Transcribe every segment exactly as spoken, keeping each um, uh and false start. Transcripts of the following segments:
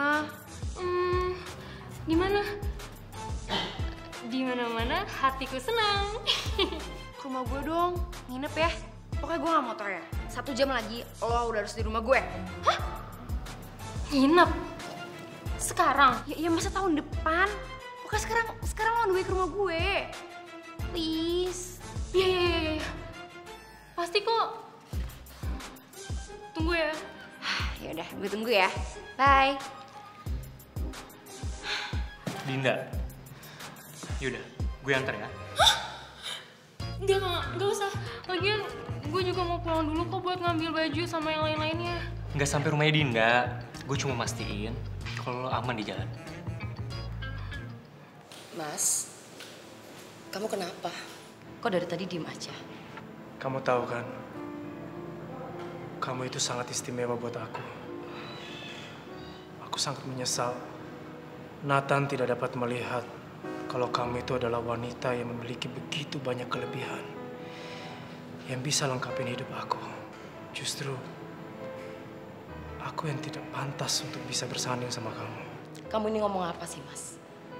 rumah. Hmm, di mana? Di mana-mana hatiku senang. Ke rumah gue dong, nginep ya. Pokoknya gue gak motor ya. Satu jam lagi lo udah harus di rumah gue. Hah? Nginep? Sekarang? Ya, ya masa tahun depan? Pokoknya sekarang sekarang lo on the way ke rumah gue. Please. Iya, iya, iya, iya. Pasti kok. Tunggu ya. Ya udah, gue tunggu ya. Bye. Dinda. Yaudah, gue antar ya. Enggak, enggak, enggak usah. Lagian gue juga mau pulang dulu kok buat ngambil baju sama yang lain-lainnya. Nggak sampai rumahnya Dinda. Gue cuma mastiin kalau lo aman di jalan. Mas, kamu kenapa? Kok dari tadi diem aja? Kamu tahu kan, kamu itu sangat istimewa buat aku. Aku sangat menyesal Nathan tidak dapat melihat kalau kamu itu adalah wanita yang memiliki begitu banyak kelebihan yang bisa lengkapin hidup aku. Justru aku yang tidak pantas untuk bisa bersanding sama kamu. Kamu ini ngomong apa sih, Mas?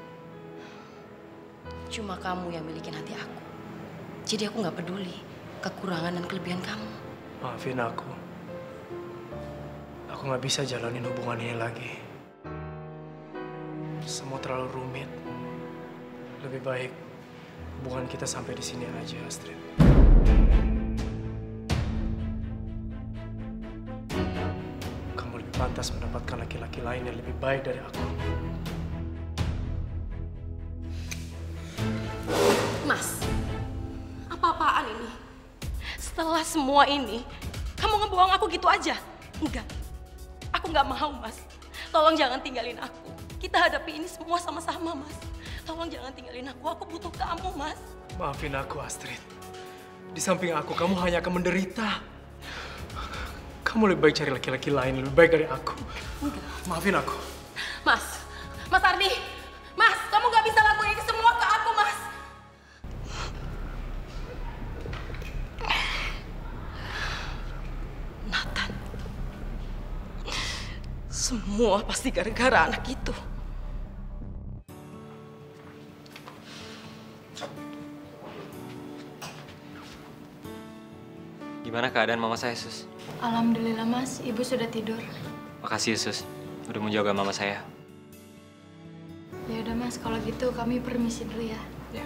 Cuma kamu yang milikin hati aku. Jadi aku nggak peduli kekurangan dan kelebihan kamu. Maafin aku. Aku nggak bisa jalanin hubungan ini lagi. Semua terlalu rumit. Lebih baik hubungan kita sampai di sini aja, Astrid. Kamu lebih pantas mendapatkan laki-laki lain yang lebih baik dari aku. Mas, apa-apaan ini? Setelah semua ini, kamu ngebuang aku gitu aja? Enggak, aku nggak mau, Mas. Tolong jangan tinggalin aku. Kita hadapi ini semua sama-sama, Mas. Tolong jangan tinggalin aku, aku butuh kamu, Mas. Maafin aku, Astrid. Di samping aku, kamu hanya akan menderita. Kamu lebih baik cari laki-laki lain, lebih baik dari aku. Enggak. Maafin aku. Mas, Mas Ardi, Mas, kamu gak bisa lakuin ini semua ke aku, Mas. Nathan, semua pasti gara-gara anak itu. Gimana keadaan mama saya, Sus? Alhamdulillah mas, ibu sudah tidur. Makasih, Sus. Udah menjaga mama saya. Ya udah mas, kalau gitu kami permisi dulu ya. Ya.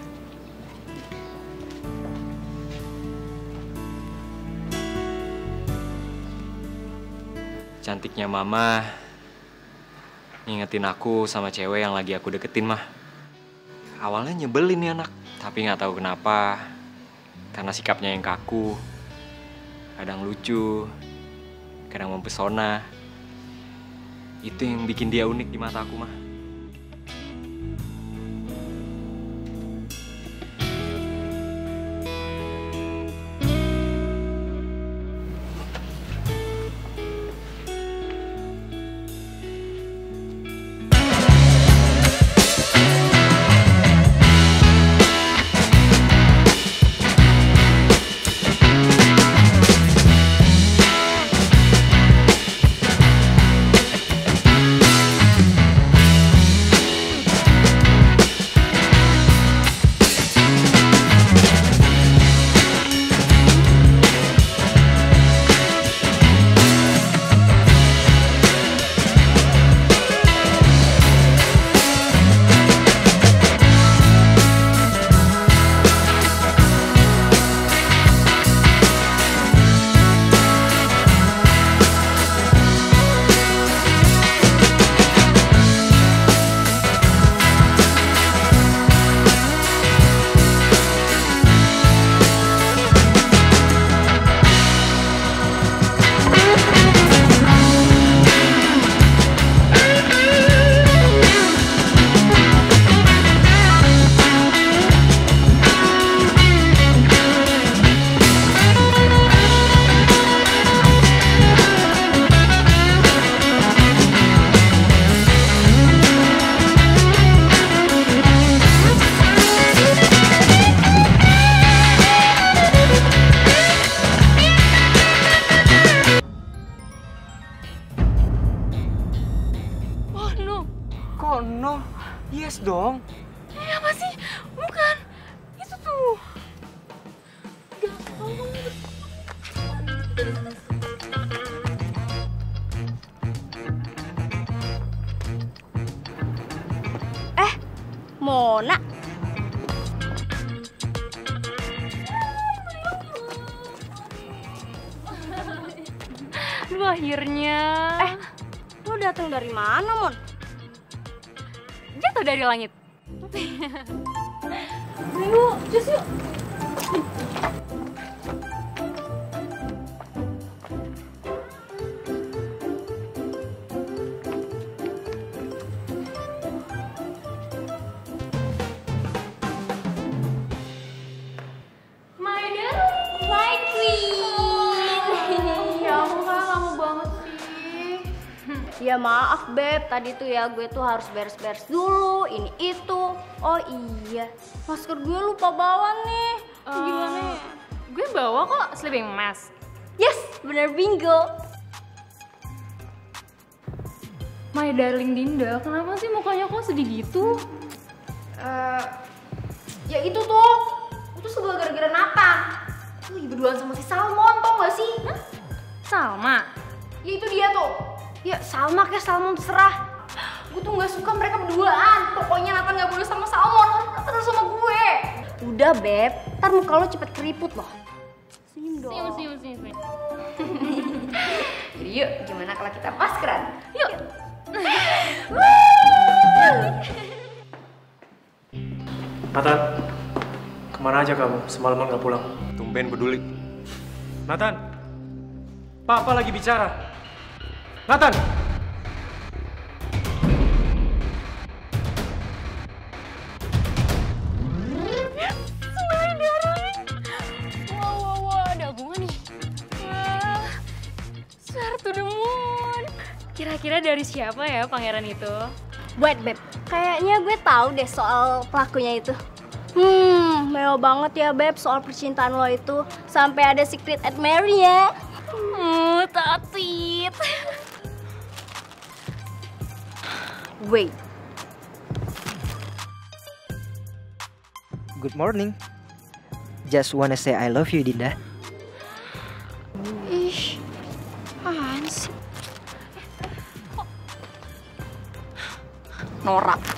Cantiknya mama ngingetin aku sama cewek yang lagi aku deketin, mah. Awalnya nyebelin nih anak, tapi nggak tahu kenapa. Karena sikapnya yang kaku, kadang lucu, kadang mempesona. Itu yang bikin dia unik di mata aku, mah. Aduh, akhirnya. Eh, lo datang dari mana, Mon? Jatuh dari langit. Yuk, just yuk. My darling. My queen. Ya ampun, Kak, lama banget sih. Ya maaf Beb, tadi tuh ya gue tuh harus beres-beres dulu, ini itu. Oh iya, masker gue lupa bawa nih. Uh, Gimana ya? Gue bawa kok sleeping mask. Yes, bener bingo. My darling Dinda, kenapa sih mukanya kok sedih gitu? Eh, ya itu tuh, itu sebel gara-gara Nathan. Lu lagi berduaan sama si Salmon, tau gak sih? Hah? Salma. Ya itu dia tuh. Ya Salma kayak Salmon terserah. Gue tuh gak suka mereka berduaan. Pokoknya Nathan gak boleh sama Salmon, Nathan harus sama gue. Udah Beb, ntar muka lo cepet keriput loh. Senyum dong. Senyum, senyum, senyum, senyum. Jadi yuk, gimana kalau kita maskeran? Yuk. Nathan, kemana aja kamu? Semalaman gak pulang. Tumben peduli. Nathan, Papa lagi bicara. Nathan! My darling. Wow, wow, wow, ada bunga nih. Wah, swear to the moon. Kira-kira dari siapa ya pangeran itu? Wait Beb, kayaknya gue tahu deh soal pelakunya itu. Hmm, mewah banget ya Beb soal percintaan lo itu. Sampai ada secret admirer ya. Hmm, tatit. Wait. Good morning. Just wanna say I love you, Dinda. Ih, apaan sih? Norak.